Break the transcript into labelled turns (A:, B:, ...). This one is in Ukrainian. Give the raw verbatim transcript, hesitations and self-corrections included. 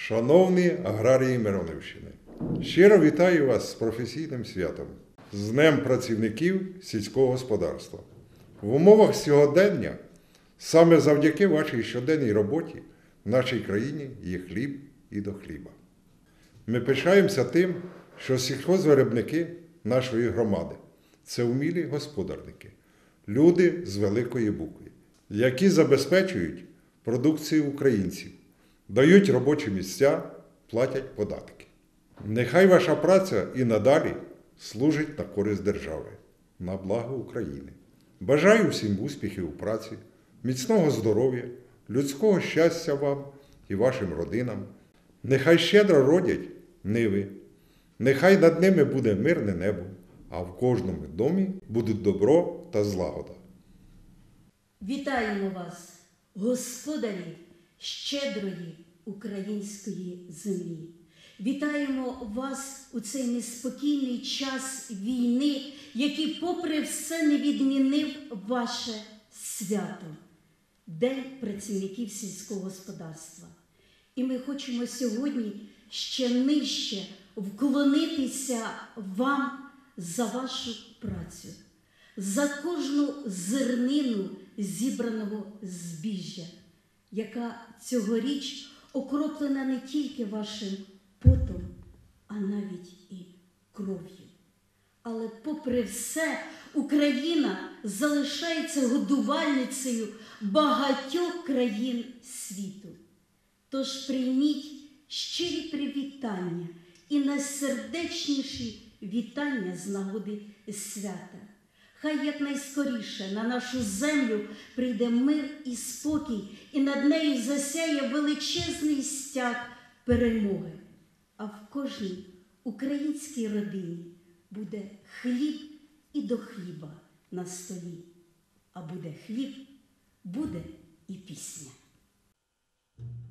A: Шановні аграрії Миронівщини, щиро вітаю вас з професійним святом, з Днем працівників сільського господарства. В умовах сьогодення, саме завдяки вашій щоденній роботі, в нашій країні є хліб і до хліба. Ми пишаємося тим, що сільхозвиробники нашої громади – це вмілі господарники, люди з великої букви, які забезпечують продукцію українців, дають робочі місця, платять податки. Нехай ваша праця і надалі служить на користь держави, на благо України. Бажаю всім успіхів у праці, міцного здоров'я, людського щастя вам і вашим родинам. Нехай щедро родять ниви, нехай над ними буде мирне небо, а в кожному домі будуть добро та злагода.
B: Вітаємо вас, господарі щедрої української землі. Вітаємо вас у цей неспокійний час війни, який попри все не відмінив ваше свято – День працівників сільського господарства. І ми хочемо сьогодні ще нижче вклонитися вам за вашу працю, за кожну зернину зібраного збіжжя, яка цьогоріч окроплена не тільки вашим потом, а навіть і кров'ю. Але попри все, Україна залишається годувальницею багатьох країн світу. Тож прийміть щирі привітання і найсердечніші вітання з нагоди свята. Хай якнайскоріше на нашу землю прийде мир і спокій, і над нею засяє величезний стяг перемоги. А в кожній українській родині буде хліб і до хліба на столі. А буде хліб, буде і пісня.